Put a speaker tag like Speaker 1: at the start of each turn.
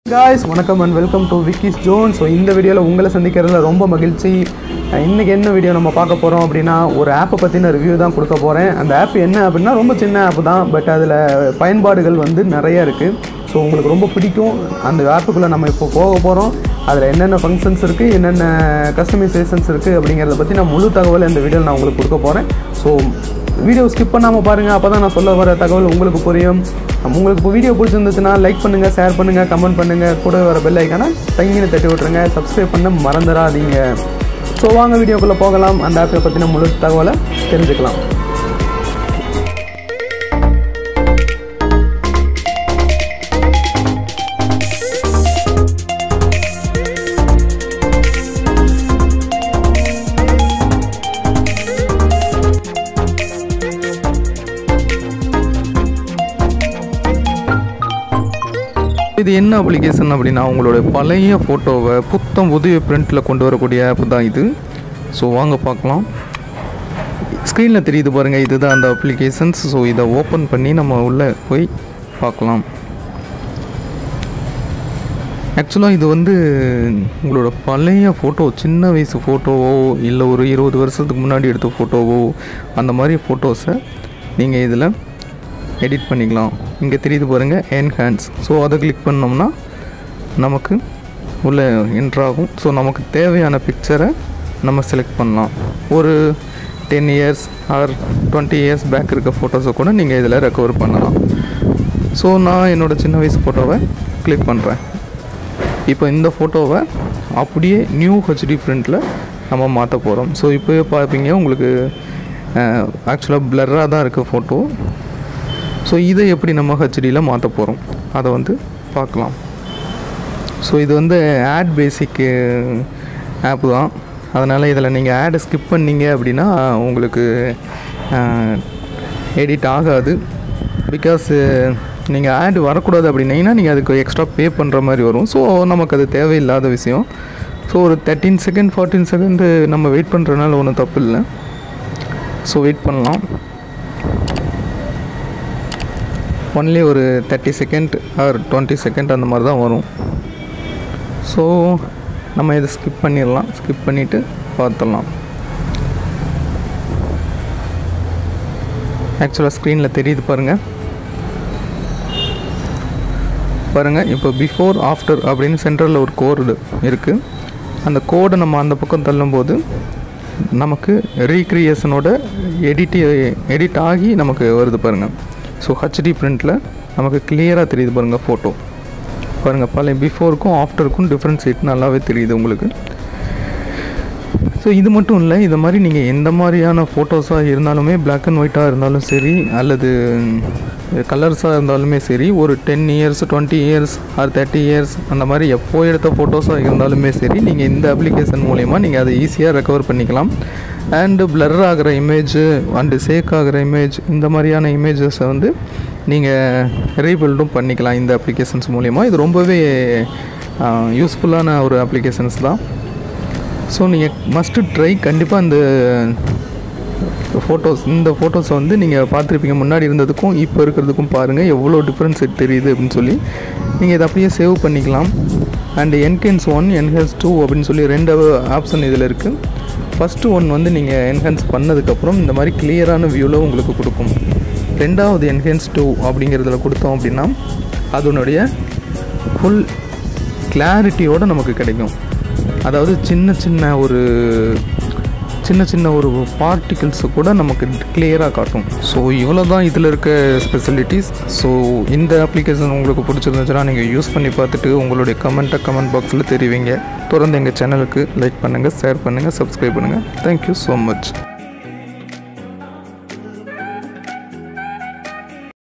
Speaker 1: Guys, வணக்கம் and welcome to Vicky's Zone. So இந்த வீடியோல உங்களை சந்திக்கிறதுல ரொம்ப மகிழ்ச்சி. இன்னைக்கு என்ன வீடியோ நம்ம பார்க்க போறோம் அப்படினா ஒரு ஆப் பத்தின ரிவ்யூ தான் கொடுக்க போறேன். அந்த ஆப் என்ன அப்படினா ரொம்ப சின்ன ஆப் தான், பட் அதுல பயன்பாடுகள் வந்து நிறைய இருக்கு. ஸோ உங்களுக்கு ரொம்ப பிடிக்கும். அந்த ஆப்புக்குள்ள நம்ம இப்போ போக போறோம். அதில் என்னென்ன ஃபங்க்ஷன்ஸ் இருக்குது, என்னென்ன கஸ்டமைசேஷன்ஸ் இருக்குது அப்படிங்கிறத பற்றி நான் முழு தகவலை இந்த வீடியோவில் நான் உங்களுக்கு கொடுக்க போகிறேன். ஸோ வீடியோ ஸ்கிப் பண்ணாமல் பாருங்கள், அப்போ தான் நான் சொல்ல வர தகவல் உங்களுக்கு புரியும். உங்களுக்கு இப்போ வீடியோ பிடிச்சிருந்துச்சுன்னா லைக் பண்ணுங்கள், ஷேர் பண்ணுங்கள், கமெண்ட் பண்ணுங்கள், கூட வர பெல் ஐக்கானை தங்கின தட்டி விட்ருங்க, சப்ஸ்கிரைப் பண்ண மறந்துடாதீங்க. ஸோ வாங்க வீடியோக்குள்ளே போகலாம், அந்த ஆப்பை பற்றின முழு தகவலை தெரிஞ்சுக்கலாம். இது என்ன அப்ளிகேஷன் அப்படின்னா, உங்களோட பழைய ஃபோட்டோவை புத்தம் புதிய பிரிண்டில் கொண்டு வரக்கூடிய ஆப் தான் இது. ஸோ வாங்க பார்க்கலாம். ஸ்க்ரீனில் தெரியுது பாருங்கள், இதுதான் அந்த அப்ளிகேஷன்ஸ். ஸோ இதை ஓப்பன் பண்ணி நம்ம உள்ளே போய் பார்க்கலாம். ஆக்சுவலாக இது வந்து உங்களோட பழைய ஃபோட்டோ, சின்ன வயசு ஃபோட்டோவோ இல்லை ஒரு 20 வருஷத்துக்கு முன்னாடி எடுத்த ஃபோட்டோவோ, அந்த மாதிரி ஃபோட்டோஸை நீங்கள் இதில் எடிட் பண்ணிக்கலாம். இங்கே தெரியுது பாருங்கள், என்ஹான்ஸ். ஸோ அதை கிளிக் பண்ணோம்னா நமக்கு உள்ளே என்ட்ராகும். ஸோ நமக்கு தேவையான பிக்சரை நம்ம செலக்ட் பண்ணலாம். ஒரு 10 இயர்ஸ் ஆர் 20 இயர்ஸ் பேக் இருக்க ஃபோட்டோஸை கூட நீங்கள் இதில் ரெக்கவர் பண்ணலாம். ஸோ நான் என்னோடய சின்ன வயசு ஃபோட்டோவை கிளிக் பண்ணுறேன். இப்போ இந்த ஃபோட்டோவை அப்படியே நியூ ஹெச்டி பிரிண்டில் நம்ம மாற்ற போகிறோம். ஸோ இப்போவே பார்ப்பீங்க, உங்களுக்கு ஆக்சுவலாக பிளர்ராக தான் இருக்குது ஃபோட்டோ. ஸோ இதை எப்படி நம்ம ஹெச்டியில் மாற்ற போகிறோம் அதை வந்து பார்க்கலாம். ஸோ இது வந்து ஆட் பேசிக் ஆப் தான். அதனால் இதில் நீங்கள் ஆடை ஸ்கிப் பண்ணிங்க அப்படின்னா உங்களுக்கு எடிட் ஆகாது. பிகாஸ் நீங்கள் ஆட் வரக்கூடாது அப்படின்னீங்கன்னா நீங்கள் அதுக்கு எக்ஸ்ட்ரா பே பண்ணுற மாதிரி வரும். ஸோ நமக்கு அது தேவையில்லாத விஷயம். ஸோ ஒரு 13 செகண்ட் 14 செகண்டு நம்ம வெயிட் பண்ணுறதுனால ஒன்றும் தப்பு இல்லை. ஸோ வெயிட் பண்ணலாம். ஒன்லி ஒரு 30 செகண்ட் ஆர் 20 செகண்ட் அந்த மாதிரி தான் வரும். ஸோ நம்ம இதை ஸ்கிப் பண்ணிடலாம். ஸ்கிப் பண்ணிவிட்டு பார்த்துடலாம். ஆக்சுவலாக ஸ்க்ரீனில் தெரியுது பாருங்கள். இப்போ பிஃபோர் ஆஃப்டர் அப்படின்னு சென்டரில் ஒரு கோடு இருக்குது. அந்த கோடை நம்ம அந்த பக்கம் தள்ளும்போது நமக்கு ரீக்ரியேஷனோட எடிட் ஆகி நமக்கு வருது பாருங்கள். ஸோ ஹெச்டி பிரிண்டில் நமக்கு கிளியராக தெரியுது பாருங்கள் ஃபோட்டோ. பாருங்கள், பழைய பிஃபோருக்கும் ஆஃப்டருக்கும் டிஃப்ரென்ஸ் நல்லாவே தெரியுது உங்களுக்கு. ஸோ இது மட்டும் இல்லை, இது மாதிரி நீங்கள் எந்த மாதிரியான ஃபோட்டோஸாக இருந்தாலுமே, பிளாக் அண்ட் ஒயிட்டாக இருந்தாலும் சரி அல்லது கலர்ஸாக இருந்தாலுமே சரி, ஒரு 10 இயர்ஸ் 20 இயர்ஸ் ஆர் 30 இயர்ஸ் அந்த மாதிரி எப்போ எடுத்த ஃபோட்டோஸாக இருந்தாலுமே சரி, நீங்கள் இந்த அப்ளிகேஷன் மூலயமா நீங்கள் அதை ஈஸியாக ரெக்கவர் பண்ணிக்கலாம். அண்டு பிளர் ஆகிற இமேஜ் அண்டு சேக் ஆகிற இமேஜ், இந்த மாதிரியான இமேஜஸை வந்து நீங்கள் ரீபில்டும் பண்ணிக்கலாம் இந்த அப்ளிகேஷன்ஸ் மூலயமா. இது ரொம்பவே யூஸ்ஃபுல்லான ஒரு அப்ளிகேஷன்ஸ் தான். ஸோ நீங்கள் மஸ்ட்டு ட்ரை. கண்டிப்பாக இந்த ஃபோட்டோஸை வந்து நீங்கள் பார்த்துருப்பீங்க, முன்னாடி இருந்ததுக்கும் இப்போ இருக்கிறதுக்கும் பாருங்கள் எவ்வளோ டிஃப்ரென்ஸ் தெரியுது அப்படின்னு சொல்லி. நீங்கள் இதை அப்படியே சேவ் பண்ணிக்கலாம். அண்டு என்ஹான்ஸ் 1 என்ஹான்ஸ் 2 அப்படின்னு சொல்லி 2 ஆப்ஷன் இதில் இருக்குது. ஃபஸ்ட்டு ஒன் வந்து நீங்கள் என்ஹான்ஸ் பண்ணதுக்கப்புறம் இந்த மாதிரி கிளியரான வியூவில் உங்களுக்கு கொடுக்கும். ரெண்டாவது என்ஹான்ஸ் 2 அப்படிங்கிறதுல கொடுத்தோம் அப்படின்னா அதனுடைய ஃபுல் கிளாரிட்டியோடு நமக்கு கிடைக்கும். அதாவது சின்ன சின்ன ஒரு பார்ட்டிகிள்ஸை கூட நமக்கு கிளியராக காட்டும். ஸோ இவ்வளோ தான் இதில் இருக்க ஸ்பெசிலிட்டிஸ். ஸோ இந்த அப்ளிகேஷன் உங்களுக்கு பிடிச்சிருந்துச்சுன்னா நீங்கள் யூஸ் பண்ணி பார்த்துட்டு உங்களுடைய கமெண்ட் பாக்ஸில் தெரிவிங்க. தொடர்ந்து எங்கள் சேனலுக்கு லைக் பண்ணுங்கள், ஷேர் பண்ணுங்கள், சப்ஸ்கிரைப் பண்ணுங்கள். Thank you so much.